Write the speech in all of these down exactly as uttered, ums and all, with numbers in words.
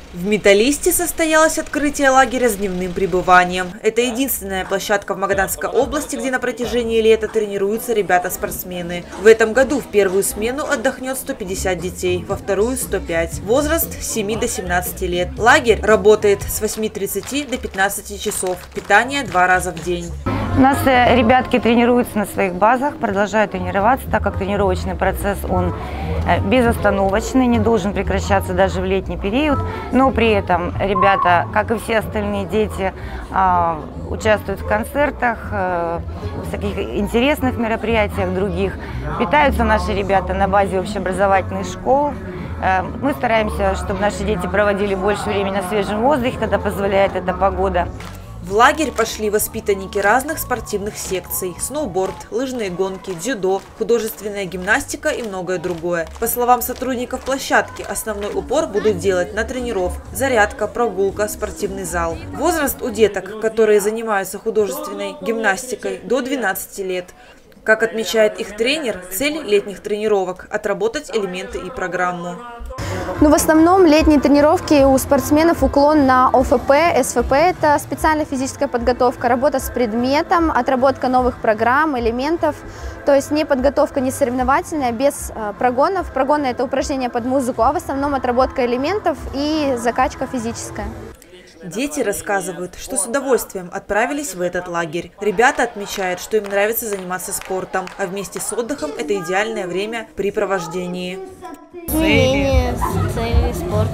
В Металлисте состоялось открытие лагеря с дневным пребыванием. Это единственная площадка в Магаданской области, где на протяжении лета тренируются ребята-спортсмены. В этом году в первую смену отдохнет сто пятьдесят детей, во вторую – сто пять. Возраст с семи до семнадцати лет. Лагерь работает с восьми тридцати до пятнадцати часов. Питание два раза в день. У нас ребятки тренируются на своих базах, продолжают тренироваться, так как тренировочный процесс он безостановочный, не должен прекращаться даже в летний период. Но при этом ребята, как и все остальные дети, участвуют в концертах, в таких интересных мероприятиях других. Питаются наши ребята на базе общеобразовательных школ. Мы стараемся, чтобы наши дети проводили больше времени на свежем воздухе, когда позволяет эта погода. В лагерь пошли воспитанники разных спортивных секций – сноуборд, лыжные гонки, дзюдо, художественная гимнастика и многое другое. По словам сотрудников площадки, основной упор будут делать на тренировку: зарядка, прогулка, спортивный зал. Возраст у деток, которые занимаются художественной гимнастикой, до двенадцати лет. Как отмечает их тренер, цель летних тренировок – отработать элементы и программу. Ну, в основном летние тренировки у спортсменов уклон на О Ф П, С Ф П – это специальная физическая подготовка, работа с предметом, отработка новых программ, элементов. То есть не подготовка не соревновательная, без э, прогонов. Прогоны – это упражнения под музыку, а в основном отработка элементов и закачка физическая. Дети рассказывают, что с удовольствием отправились в этот лагерь. Ребята отмечают, что им нравится заниматься спортом, а вместе с отдыхом это идеальное время при провождении. Изменение, цели, спорт.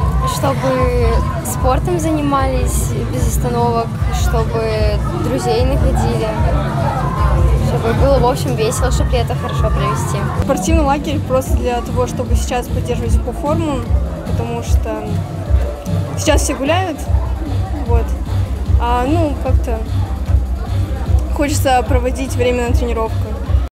Чтобы спортом занимались без остановок, чтобы друзей находили, чтобы было, в общем, весело, чтобы лето хорошо провести. Спортивный лагерь просто для того, чтобы сейчас поддерживать по форму, потому что сейчас все гуляют, вот, а ну как-то хочется проводить время на тренировках.